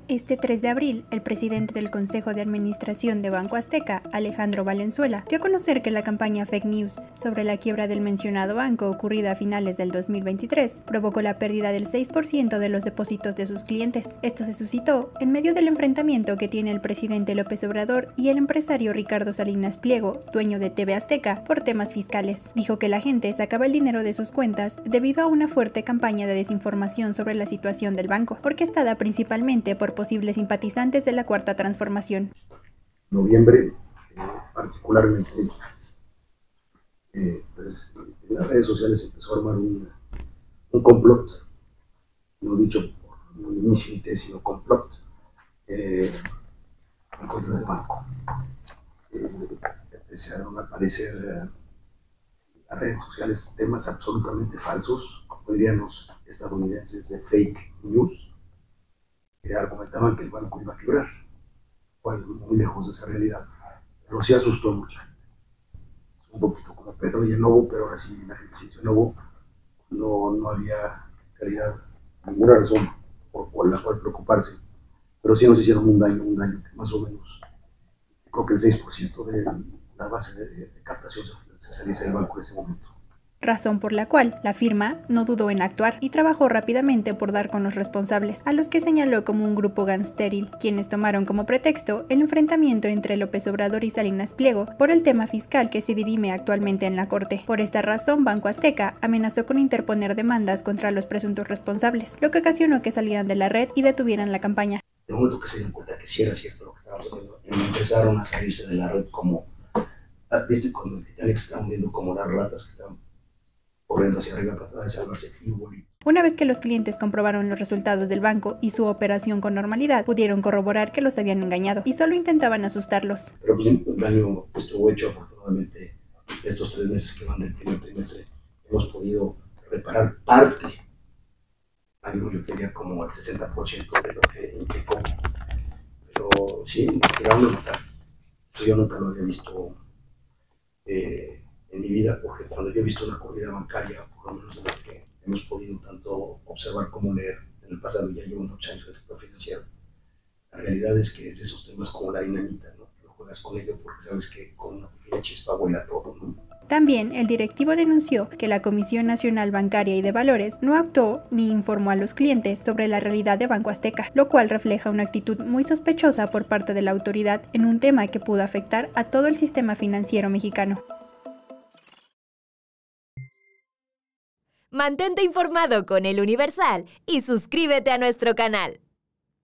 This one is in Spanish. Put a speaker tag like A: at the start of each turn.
A: Este 3 de abril, el presidente del Consejo de Administración de Banco Azteca, Alejandro Valenzuela, dio a conocer que la campaña fake news sobre la quiebra del mencionado banco ocurrida a finales del 2023 provocó la pérdida del 6% de los depósitos de sus clientes. Esto se suscitó en medio del enfrentamiento que tiene el presidente López Obrador y el empresario Ricardo Salinas Pliego, dueño de TV Azteca, por temas fiscales. Dijo que la gente sacaba el dinero de sus cuentas debido a una fuerte campaña de desinformación sobre la situación del banco, orquestada principalmente por posibles simpatizantes de la Cuarta Transformación.
B: Noviembre, particularmente, pues, en las redes sociales empezó a armar un complot, no dicho por mi tesis, sino complot, en contra del banco. Empezaron a aparecer en las redes sociales temas absolutamente falsos, como dirían los estadounidenses, de fake news, que argumentaban que el banco iba a quebrar, cual muy lejos de esa realidad, pero sí asustó a mucha gente. Es un poquito como Pedro y el lobo, pero ahora sí la gente sintió el lobo. No había realidad ninguna razón por la cual preocuparse, pero sí nos hicieron un daño que más o menos, creo que el 6% de la base de captación se salía del banco en ese momento.
A: Razón por la cual la firma no dudó en actuar y trabajó rápidamente por dar con los responsables, a los que señaló como un grupo gangsteril, quienes tomaron como pretexto el enfrentamiento entre López Obrador y Salinas Pliego por el tema fiscal que se dirime actualmente en la Corte. Por esta razón, Banco Azteca amenazó con interponer demandas contra los presuntos responsables, lo que ocasionó que salieran de la red y detuvieran la campaña.
B: En el momento que se dieron cuenta que sí era cierto lo que estábamos haciendo, empezaron a salirse de la red como, ¿viste? Cuando el Titanic se estaba hundiendo, como las ratas que estaban corriendo hacia arriba para tratar de salvarse.
A: Una vez que los clientes comprobaron los resultados del banco y su operación con normalidad, pudieron corroborar que los habían engañado y solo intentaban asustarlos.
B: Pero bien, un daño estuvo hecho. Afortunadamente, estos 3 meses que van del primer trimestre, hemos podido reparar parte, yo diría como el 60% de lo que implicó. Pero sí, nos tiraron de matar. Esto yo nunca lo había visto en mi vida, porque cuando yo he visto una corrida bancaria, por lo menos de lo que hemos podido tanto observar como leer en el pasado, ya llevo muchos años en el sector financiero, la realidad es que es de esos temas como la dinamita, ¿no? Que juegas con ello porque sabes que con una pequeña chispa vuela todo, ¿no?
A: También el directivo denunció que la Comisión Nacional Bancaria y de Valores no actuó ni informó a los clientes sobre la realidad de Banco Azteca, lo cual refleja una actitud muy sospechosa por parte de la autoridad en un tema que pudo afectar a todo el sistema financiero mexicano.
C: Mantente informado con El Universal y suscríbete a nuestro canal.